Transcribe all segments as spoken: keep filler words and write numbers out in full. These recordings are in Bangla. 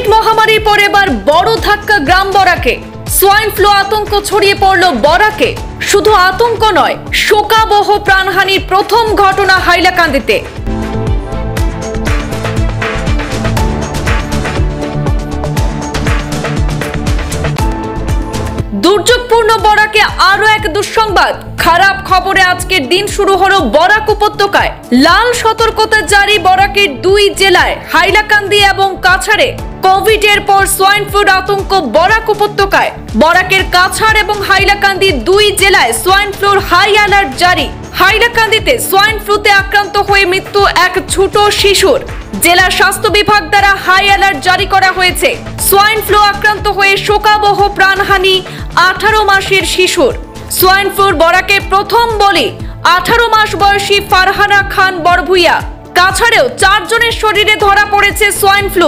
কোভিড মহামারীর পর এবার বড় ধাক্কা গ্রাম বরাকে। সোয়াইন ফ্লু আতঙ্ক ছড়িয়ে পড়ল বরাকে। শুধু আতঙ্ক নয়, শোকাবহ প্রাণহানির প্রথম ঘটনা হাইলাকান্দিতে। দুর্যোগপূর্ণ বরাকে আরো এক দুঃসংবাদ। খারাপ খবরে আজকের দিন শুরু হলো বরাক উপত্যকায়। লাল সতর্কতা জারি বরাকের দুই জেলায়, হাইলাকান্দি এবং কাছাড়ে। কোভিড এর পর সোয়াইন ফ্লুর আতঙ্ক বরাক উপত্যকায়। বরাকের কাছাড় এবং হাইলাকান্দি দুই জেলায় সোয়াইন ফ্লুর হাই অ্যালার্ট জারি। হাইলাকান্দিতে সোয়াইন ফ্লুতে আক্রান্ত হয়ে মৃত্যু এক ছোট শিশুর। জেলা স্বাস্থ্য বিভাগ দ্বারা হাই অ্যালার্ট জারি করা হয়েছে। সোয়াইন ফ্লু আক্রান্ত হয়ে শোকাবহ প্রাণহানি আঠারো মাসের শিশুর। সোয়াইন ফ্লুর বরাকে প্রথম বলি আঠারো মাস বয়সী ফারহানা খান বড়ভুইয়া। কাছাড়েও চারজনের শরীরে ধরা পড়েছে সোয়াইন ফ্লু।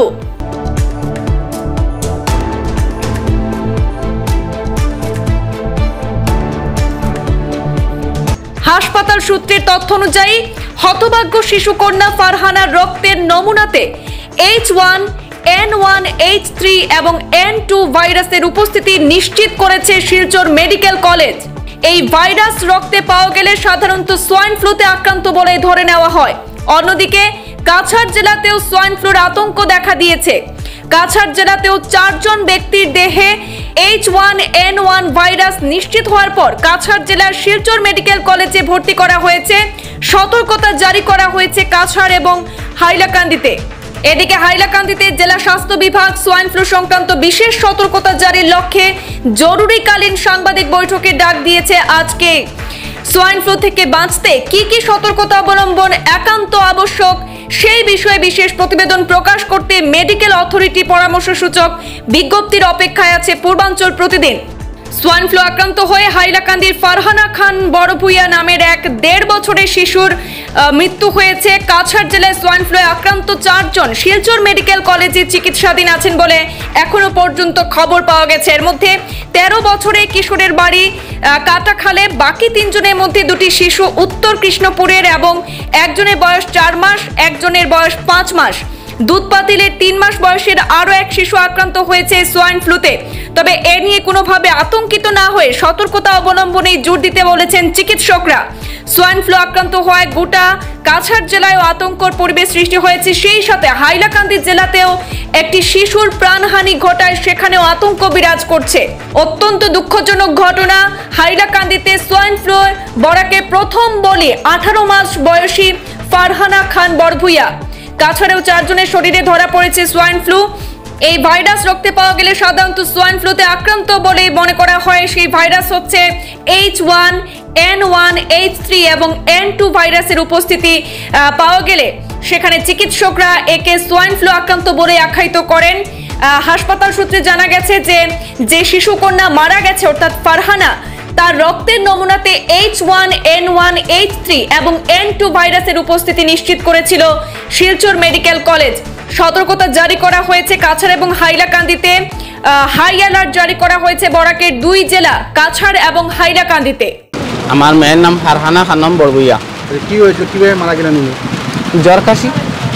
হাসপাতাল সূত্রের তথ্য অনুযায়ী হতভাগ্য শিশু কন্যা ফারহানার রক্তের নমুনাতে H one N one H three এবং এন টু ভাইরাসের উপস্থিতি নিশ্চিত করেছে শিলচর মেডিকেল কলেজ। এই ভাইরাস রক্তে পাওয়া গেলে সাধারণত সোয়াইন ফ্লুতে আক্রান্ত বলে ধরে নেওয়া হয়। অন্যদিকে কাছাড় জেলাতেও সোয়াইন ফ্লুর আতঙ্ক দেখা দিয়েছে। কাছাড় জেলাতেও চারজন ব্যক্তির দেহে H one N one virus নিশ্চিত হওয়ার পর কাছাড় জেলার শিলচর মেডিকেল কলেজে ভর্তি করা হয়েছে। সতর্কতা জারি করা হয়েছে কাছাড় এবং হাইলাকান্দিতে। এদিকে হাইলাকান্দিতে জেলা স্বাস্থ্য বিভাগ সোয়াইন ফ্লু সংক্রান্ত বিশেষ সতর্কতা জারির লক্ষ্যে জরুরিকালীন সাংবাদিক বৈঠকের ডাক দিয়েছে আজকে। সোয়াইন ফ্লু থেকে বাঁচতে কি কি সতর্কতা অবলম্বন একান্ত আবশ্যক সেই বিষয়ে বিশেষ প্রতিবেদন প্রকাশ করতে মেডিকেল অথরিটি পরামর্শ সূচক বিজ্ঞপ্তির অপেক্ষায় আছে পূর্বাঞ্চল প্রতিদিন। সোয়াইন ফ্লু আক্রান্ত হয়ে হাইলাকান্দির ফারহানা খান বড়ভুইয়া নামের এক দেড় বছরের শিশুর মৃত্যু হয়েছে। কাছাড় জেলায় সোয়াইন ফ্লুয়ে আক্রান্ত চারজন শিলচর মেডিকেল কলেজে চিকিৎসাধীন আছেন বলে এখনো পর্যন্ত খবর পাওয়া গেছে। এর মধ্যে তেরো বছরের কিশোরের বাড়ি কাটাখালে। বাকি তিনজনের মধ্যে দুটি শিশু উত্তর কৃষ্ণপুরের এবং একজনের বয়স চার মাস, একজনের বয়স পাঁচ মাস। দুধপাতিলের তিন মাস বয়সের আরো এক শিশু আক্রান্ত হয়েছে সোয়াইন ফ্লুতে। তবে এ নিয়ে কোনোভাবে আতঙ্কিত না হয়ে সতর্কতা অবলম্বনে জোর দিতে বলেছেন চিকিৎসকরা। সোয়াইন ফ্লু আক্রান্ত হওয়ায় গোটা কাছাড় জেলায় আতঙ্কর পরিবেশ সৃষ্টি হয়েছে। সেই সাথে হাইলাকান্দি জেলাতেও একটি শিশুর প্রাণহানি ঘটায়, সেখানেও আতঙ্ক বিরাজ করছে। অত্যন্ত দুঃখজনক ঘটনা। হাইলাকান্দিতে সোয়াইন ফ্লু বরাকে প্রথম বলি আঠারো মাস বয়সী ফারহানা খান বড়ভুইয়া। কাছাড়েও চারজনের শরীরে ধরা পড়েছে সোয়াইন ফ্লু। এই ভাইরাস রক্তে পাওয়া গেলে সাধারণত সোয়াইন ফ্লুতে আক্রান্ত বলে মনে করা হয়। সেই ভাইরাস হচ্ছে H one N one H three এবং এন টু ভাইরাসের উপস্থিতি পাওয়া গেলে সেখানে চিকিৎসকরা একে সোয়াইন ফ্লু আক্রান্ত বলে আখ্যায়িত করেন। হাসপাতাল সূত্রে জানা গেছে যে যে শিশু কন্যা মারা গেছে অর্থাৎ ফারহানা, তার রক্তের নমুনাতে H one N one H three এবং এন টু ভাইরাসের উপস্থিতি নিশ্চিত করেছিল শিলচর মেডিকেল কলেজ। সতর্কতা জারি করা হয়েছে কাছাড় এবং হাইলাকান্দিতে। হাই অ্যালার্ট জারি করা হয়েছে বরাকের দুই জেলা কাছাড় এবং হাইলাকান্দিতে। আমার মেয়ের নাম ফারহানা খানম বড়ভুইয়া। কি হয়েছিল, কিভাবে মারা গেলেন উনি? জ্বর কাশি।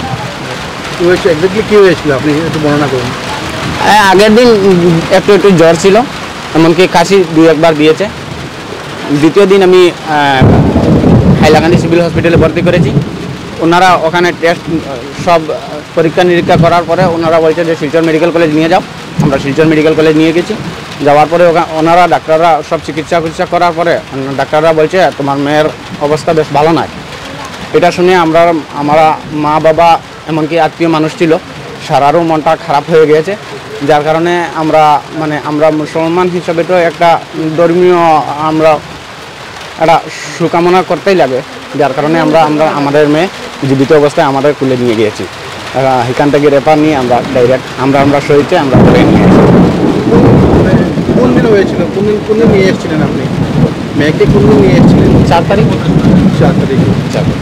কি হয়েছে এক্স্যাক্টলি, কি হয়েছিল আপনি একটু বর্ণনা করুন। আগের দিন একটু একটু জ্বর ছিল, এমনকি কাশি দুই একবার দিয়েছে। দ্বিতীয় দিন আমি হাইলাকান্দি সিভিল হসপিটালে ভর্তি করেছি। ওনারা ওখানে টেস্ট সব পরীক্ষা নিরীক্ষা করার পরে ওনারা বলছে যে শিলচর মেডিকেল কলেজ নিয়ে যাও। আমরা শিলচর মেডিকেল কলেজ নিয়ে গেছি। যাওয়ার পরে ওনারা ডাক্তাররা সব চিকিৎসা চিকিৎসা করার পরে ডাক্তাররা বলছে তোমার মেয়ের অবস্থা বেশ ভালো নয়। এটা শুনে আমরা আমরা মা বাবা এমনকি আত্মীয় মানুষ ছিল, সারারও মনটা খারাপ হয়ে গিয়েছে। যার কারণে আমরা মানে আমরা মুসলমান হিসাবে তো একটা ধর্মীয় আমরা একটা শুভকামনা করতেই লাগে। যার কারণে আমরা আমরা আমাদের মেয়ে জীবিত অবস্থায় আমাদের কুলে নিয়ে গিয়েছি। এখান থেকে রেফার নিয়ে আমরা ডাইরেক্ট আমরা আমরা শহীদে আমরা করে নিয়ে গেছি। কোন দিন হয়েছিল, কোন দিন কোন দিন নিয়ে এসেছিলেন আপনি মেয়েকে? কোন দিন নিয়ে এসেছিলেন? চার তারিখ চার তারিখ চার